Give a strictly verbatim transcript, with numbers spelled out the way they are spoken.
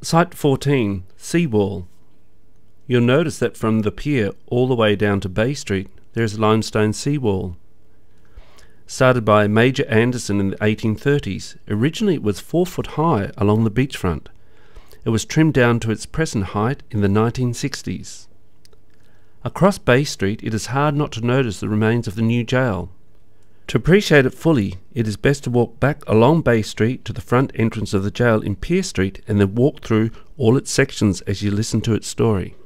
Site fourteen, Seawall. You'll notice that from the pier all the way down to Bay Street there is a limestone seawall. Started by Major Anderson in the eighteen thirties, originally it was four foot high along the beachfront. It was trimmed down to its present height in the nineteen sixties. Across Bay Street it is hard not to notice the remains of the new jail. To appreciate it fully, it is best to walk back along Bay Street to the front entrance of the jail in Pier Street and then walk through all its sections as you listen to its story.